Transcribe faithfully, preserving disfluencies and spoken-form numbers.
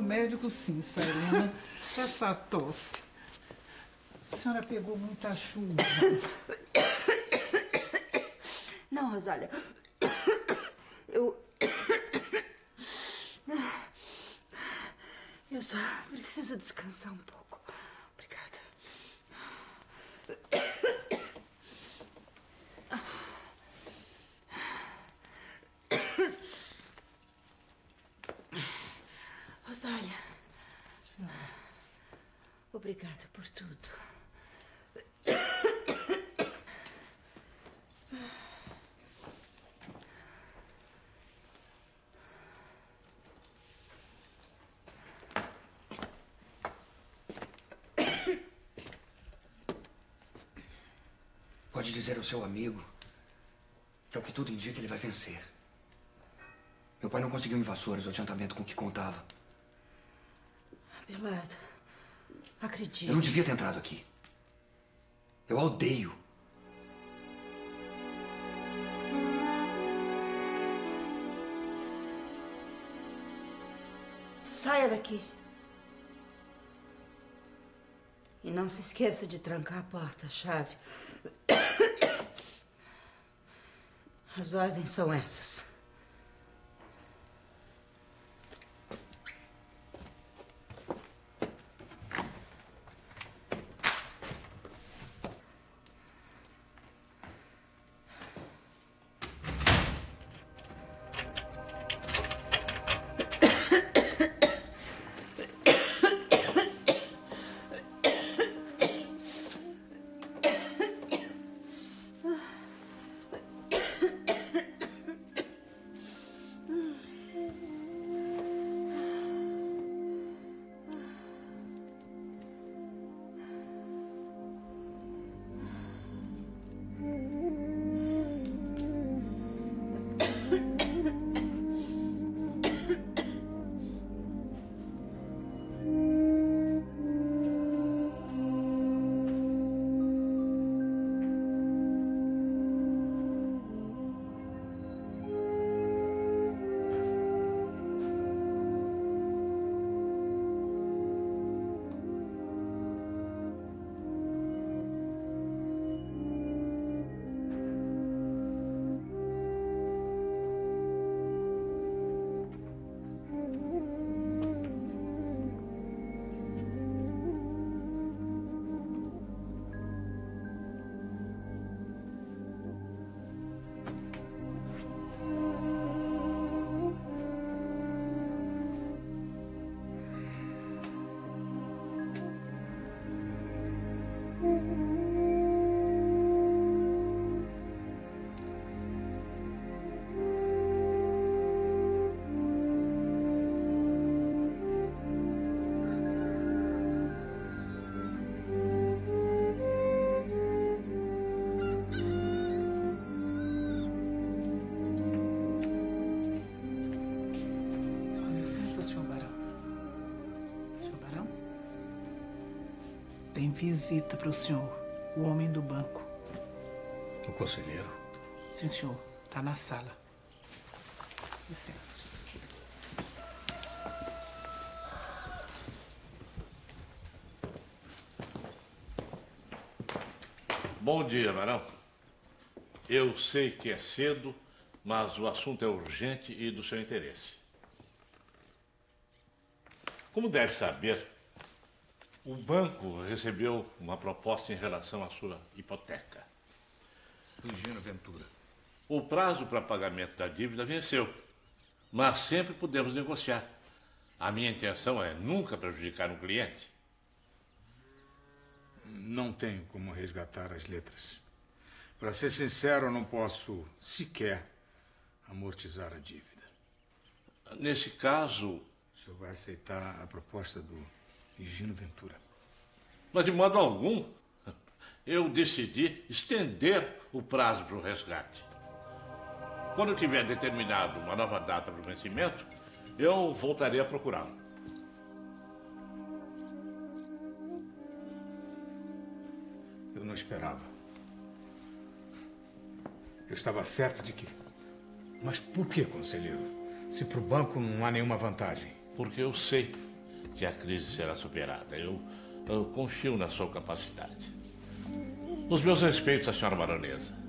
médico sim, Sailina. Essa tosse. A senhora pegou muita chuva. Não, Rosália. Eu... Eu só preciso descansar um pouco. Obrigada. Rosália. Senhora. Obrigada por tudo. Pode dizer ao seu amigo que, ao que tudo indica, ele vai vencer. Meu pai não conseguiu em Vassouras o adiantamento com que contava. Abelardo, acredite. Eu não devia ter entrado aqui. Eu a odeio. Saia daqui. E não se esqueça de trancar a porta, a chave. As ordens são essas. Tem visita para o senhor, o homem do banco. O conselheiro? Sim, senhor. Está na sala. Licença. Bom dia, Barão. Eu sei que é cedo, mas o assunto é urgente e do seu interesse. Como deve saber, o banco recebeu uma proposta em relação à sua hipoteca. Higino Ventura. O prazo para pagamento da dívida venceu, mas sempre podemos negociar. A minha intenção é nunca prejudicar um cliente. Não tenho como resgatar as letras. Para ser sincero, eu não posso sequer amortizar a dívida. Nesse caso... O senhor vai aceitar a proposta do Higino Ventura? Mas de modo algum. Eu decidi estender o prazo para o resgate. Quando eu tiver determinado uma nova data para o vencimento, eu voltarei a procurá-lo. Eu não esperava. Eu estava certo de que... Mas por que, conselheiro? Se para o banco não há nenhuma vantagem? Porque eu sei que a crise será superada. Eu, eu confio na sua capacidade. Os meus respeitos à senhora baronesa.